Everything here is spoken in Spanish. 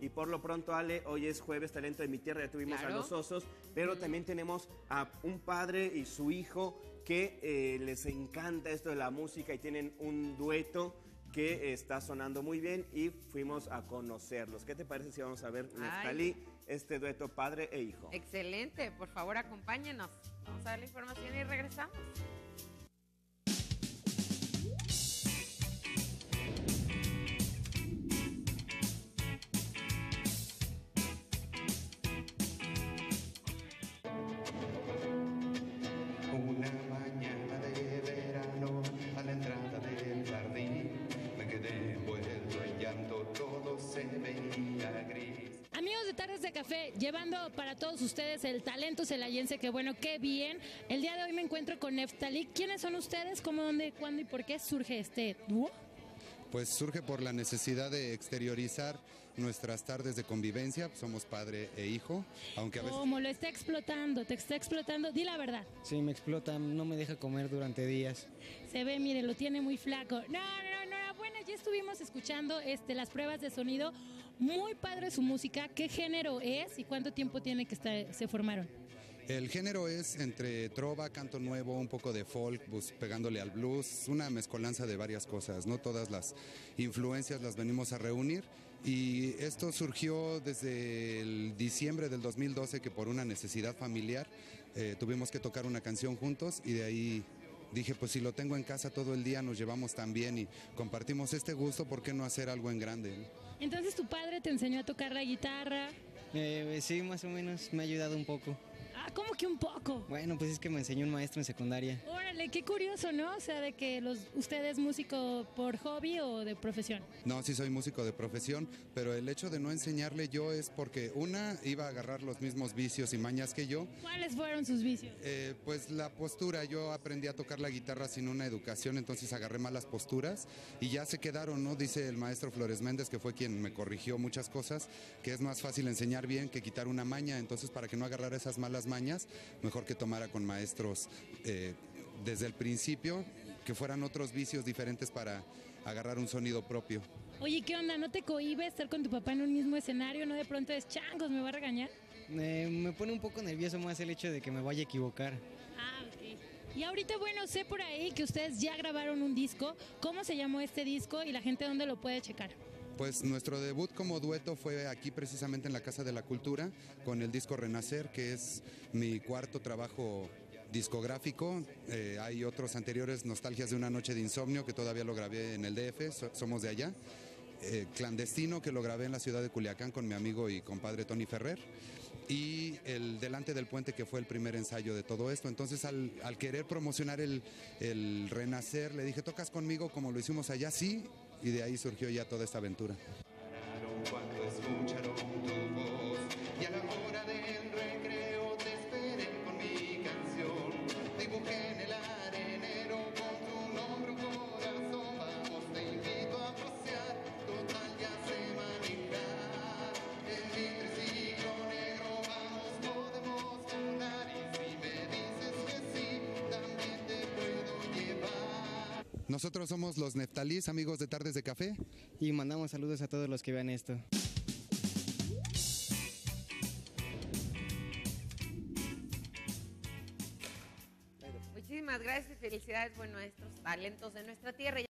Y por lo pronto, Ale, hoy es jueves Talento de mi Tierra, ya tuvimos a los osos, pero también tenemos a un padre y su hijo que les encanta esto de la música y tienen un dueto que está sonando muy bien y fuimos a conocerlos. ¿Qué te parece si vamos a ver, Neftalí, este dueto padre e hijo? Excelente, por favor acompáñenos. Vamos a ver la información y regresamos. Una mañana de verano, a la entrada del jardín, me quedé envuelto en llanto, todo se veía gris. Amigos de Tardes de Café, llevando para todos ustedes el talento celayense, que bueno, qué bien. El día de hoy me encuentro con Neftalí. ¿Quiénes son ustedes? ¿Cómo, dónde, cuándo y por qué surge este dúo? Pues surge por la necesidad de exteriorizar nuestras tardes de convivencia. Somos padre e hijo, aunque a veces... Como lo está explotando, te está explotando, di la verdad. Sí, me explota, no me deja comer durante días. Se ve, mire, lo tiene muy flaco. No, enhorabuena, ya estuvimos escuchando las pruebas de sonido. Muy padre su música. ¿Qué género es y cuánto tiempo tiene que se formaron? El género es entre trova, canto nuevo, un poco de folk, pues, pegándole al blues, una mezcolanza de varias cosas, ¿no? Todas las influencias las venimos a reunir y esto surgió desde el diciembre del 2012, que por una necesidad familiar tuvimos que tocar una canción juntos y de ahí dije, pues si lo tengo en casa todo el día, nos llevamos tan bien y compartimos este gusto, ¿por qué no hacer algo en grande? Entonces tu padre te enseñó a tocar la guitarra. Sí, más o menos, me ha ayudado un poco. Ah, ¿cómo que un poco? Bueno, pues es que me enseñó un maestro en secundaria. Órale, qué curioso, ¿no? O sea, de que usted es músico por hobby o de profesión. No, sí soy músico de profesión, pero el hecho de no enseñarle yo es porque una, iba a agarrar los mismos vicios y mañas que yo. ¿Cuáles fueron sus vicios? Pues la postura, yo aprendí a tocar la guitarra sin una educación, entonces agarré malas posturas y ya se quedaron, ¿no? Dice el maestro Flores Méndez, que fue quien me corrigió muchas cosas, que es más fácil enseñar bien que quitar una maña, entonces para que no agarrara esas malas mañas, mejor que tomara con maestros desde el principio, que fueran otros vicios diferentes para agarrar un sonido propio. Oye, ¿qué onda? ¿No te cohíbe estar con tu papá en un mismo escenario? ¿No de pronto es changos, me va a regañar? Me pone un poco nervioso más el hecho de que me vaya a equivocar. Ah, ok. Y ahorita, bueno, sé por ahí que ustedes ya grabaron un disco. ¿Cómo se llamó este disco y la gente dónde lo puede checar? Pues nuestro debut como dueto fue aquí precisamente en la Casa de la Cultura con el disco Renacer, que es mi cuarto trabajo discográfico. Hay otros anteriores, Nostalgias de una noche de insomnio, que todavía lo grabé en el DF, somos de allá. Clandestino, que lo grabé en la ciudad de Culiacán con mi amigo y compadre Tony Ferrer. Y el Delante del Puente, que fue el primer ensayo de todo esto. Entonces al querer promocionar el Renacer, le dije, ¿tocas conmigo como lo hicimos allá? Sí, y de ahí surgió ya toda esta aventura. Cuando escucharon tu voz y a la hora del recreo te esperé con mi canción. Dibujé en el arenero con tu nombre un corazón. Vamos, te invito a pasear, total ya sé manejar. El triciclo negro, vamos, podemos andar. Y si me dices que sí, también te puedo llevar. Nosotros somos los Neftalís, amigos de Tardes de Café. Y mandamos saludos a todos los que vean esto. Muchísimas gracias y felicidades, bueno, a estos talentos de nuestra tierra.